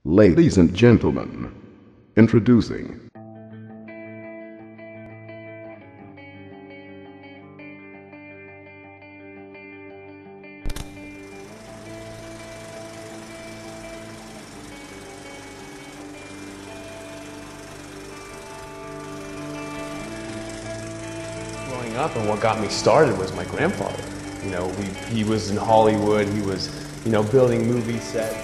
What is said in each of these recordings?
Ladies and gentlemen, introducing growing up, and what got me started was my grandfather. You know, he was in Hollywood. He was, you know, building movie sets.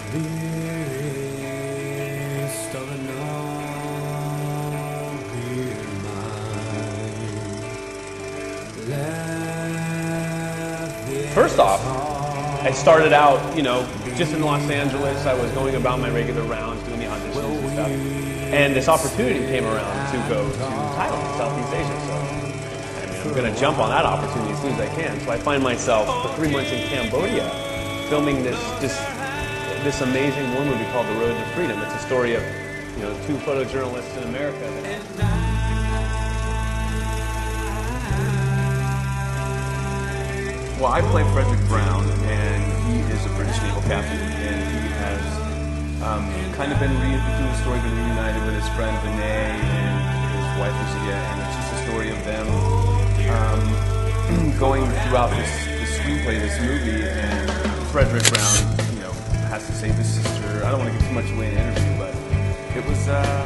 First off, I started out, you know, just in Los Angeles. I was going about my regular rounds, doing the auditions and stuff. And this opportunity came around to go to Thailand, Southeast Asia. So, I mean, I'm going to jump on that opportunity as soon as I can. So I find myself for 3 months in Cambodia filming this amazing war movie called The Road to Freedom. It's a story of, you know, two photojournalists in America. Well, I play Fredric Brown, and he is a British naval captain, and he has kind of been through the story, been reunited with his friend Vinay and his wife Lucia, and it's just a story of them going throughout this screenplay, this movie, and Fredric Brown, you know, has to save his sister. I don't want to give too much away in the interview, but it was.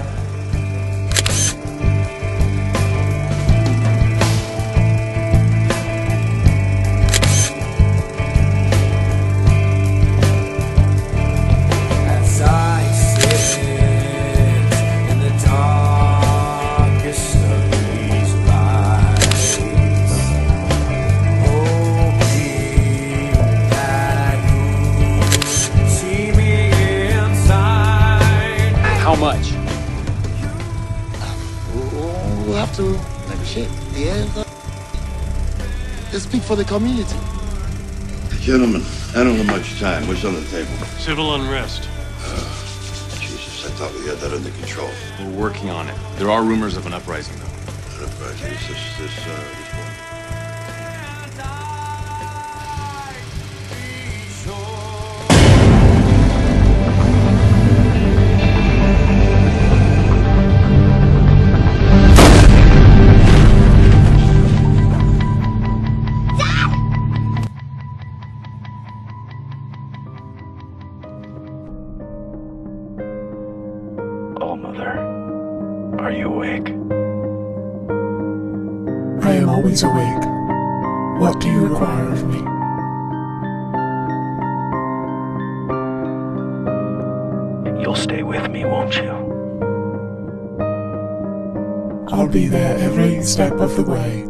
How much? We'll have to negotiate. Yeah, let's speak for the community. Gentlemen, I don't have much time. What's on the table? Civil unrest. Jesus, I thought we had that under control. We're working on it. There are rumors of an uprising, though. An uprising? Is this one? Oh, Mother, are you awake? I am always awake. What do you require of me? You'll stay with me, won't you? I'll be there every step of the way.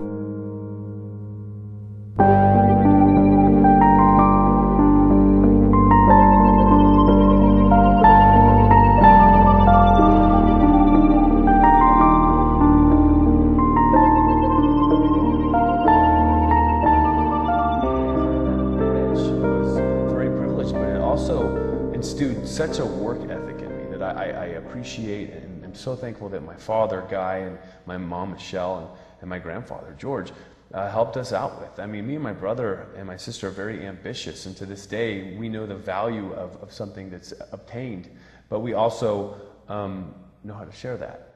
Also instilled such a work ethic in me that I appreciate, and I'm so thankful that my father, Guy, and my mom, Michelle, and my grandfather, George, helped us out with. I mean, me and my brother and my sister are very ambitious, and to this day, we know the value of something that's obtained, but we also know how to share that.